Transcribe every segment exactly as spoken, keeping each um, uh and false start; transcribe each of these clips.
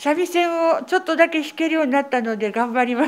三味線をちょっとだけ弾けるようになったので頑張ります。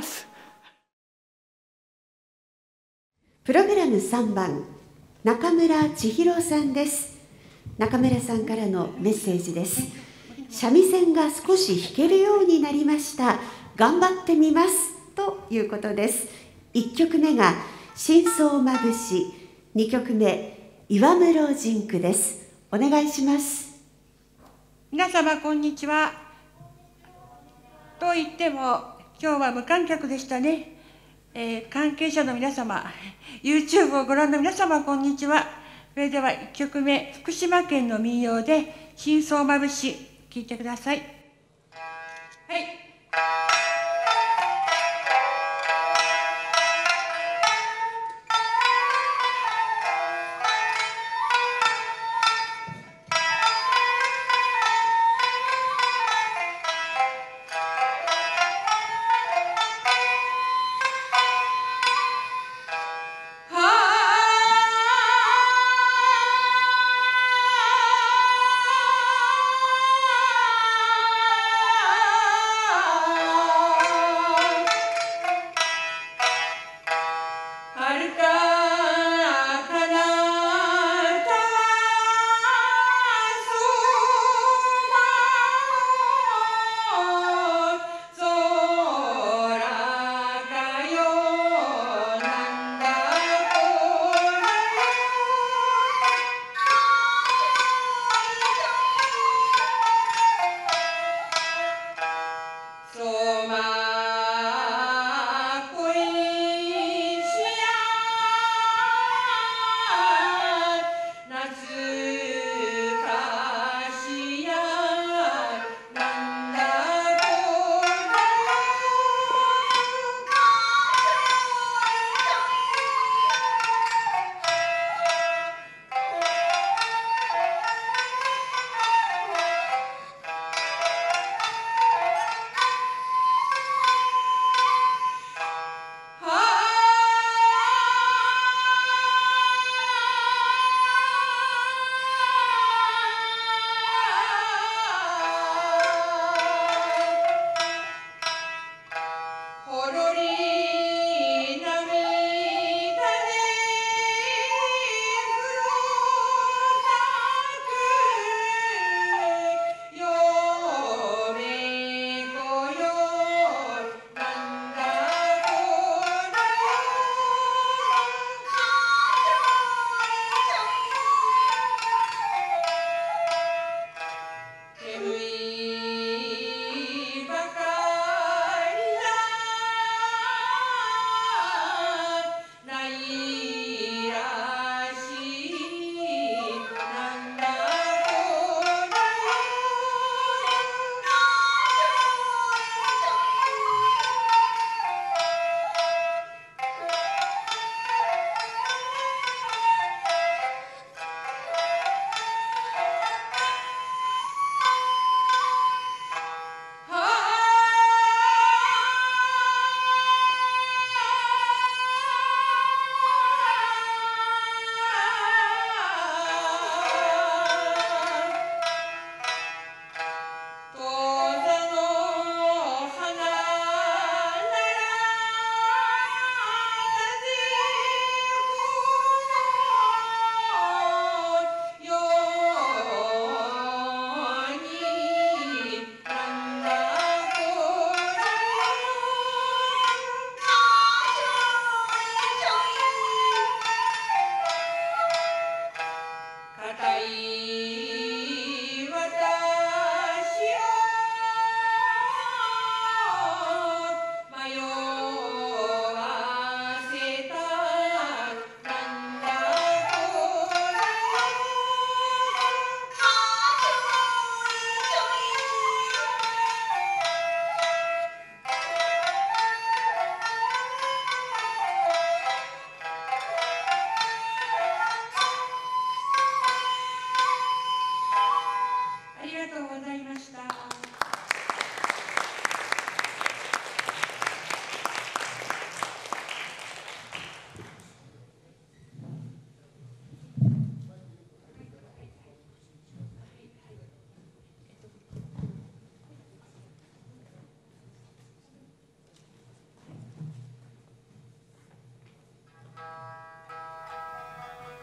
プログラムさんばん、中村千尋さんです。中村さんからのメッセージです。三味線が少し弾けるようになりました。頑張ってみます。ということです。いっきょくめが深層まぶし、にきょくめ岩室甚句です。お願いします。 皆様こんにちは。と言っても今日は無観客でしたね。えー、関係者の皆様、YouTube をご覧の皆様こんにちは。それではいっきょくめ、福島県の民謡で深層まぶし、聴いてください。はい。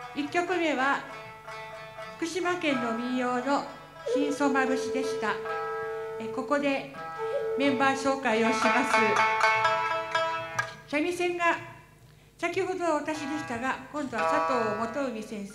いっきょくめは福島県の民謡の新相馬節でした。えここでメンバー紹介をします。三味線が先ほどは私でしたが、今度は佐藤元海先生です。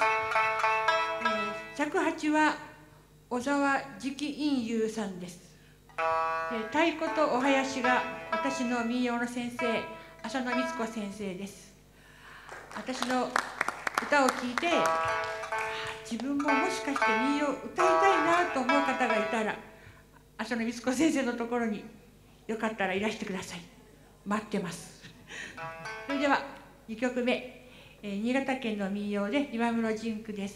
えー、尺八は小沢直院友さんです。えー、太鼓とお囃子が私の民謡の先生、浅野光子先生です。私の歌を聴いて、自分ももしかして民謡歌いたいなと思う方がいたら、浅野光子先生のところによかったらいらしてください。待ってます。それではにきょくめ、えー、新潟県の民謡で岩室甚句です。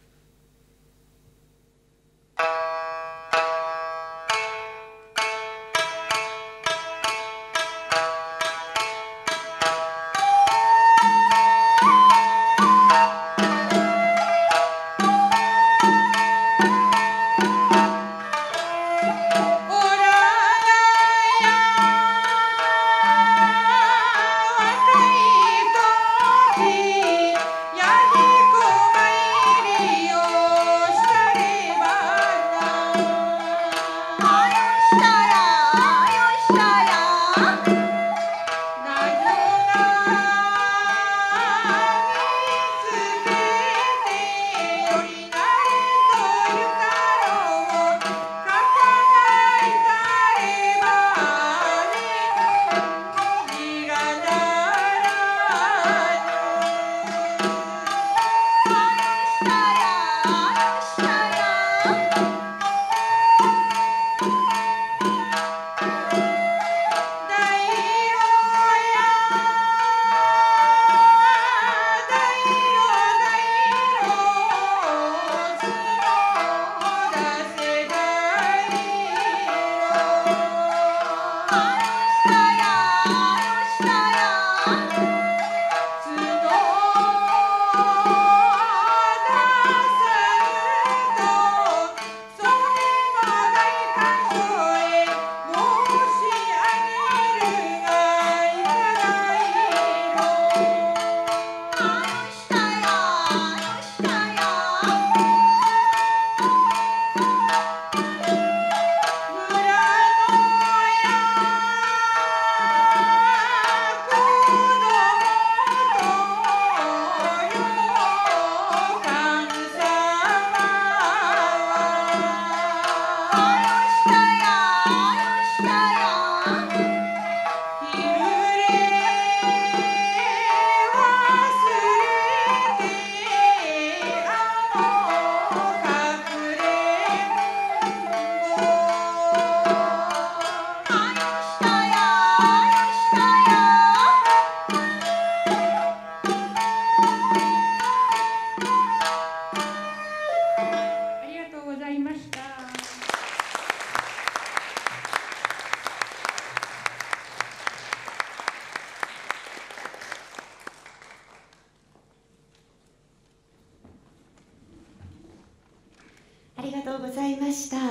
ありがとうございました。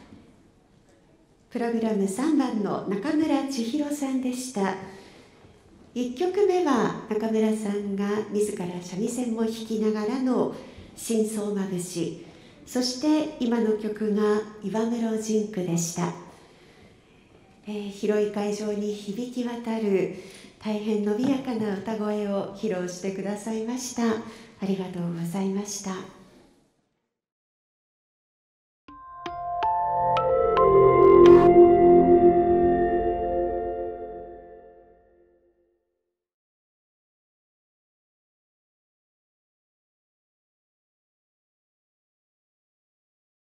プログラムさんばんの中村千尋さんでした。いっきょくめは中村さんが自ら三味線も弾きながらの新相馬節、そして今の曲が岩室甚句でした。えー、広い会場に響き渡る大変伸びやかな歌声を披露してくださいました。ありがとうございました。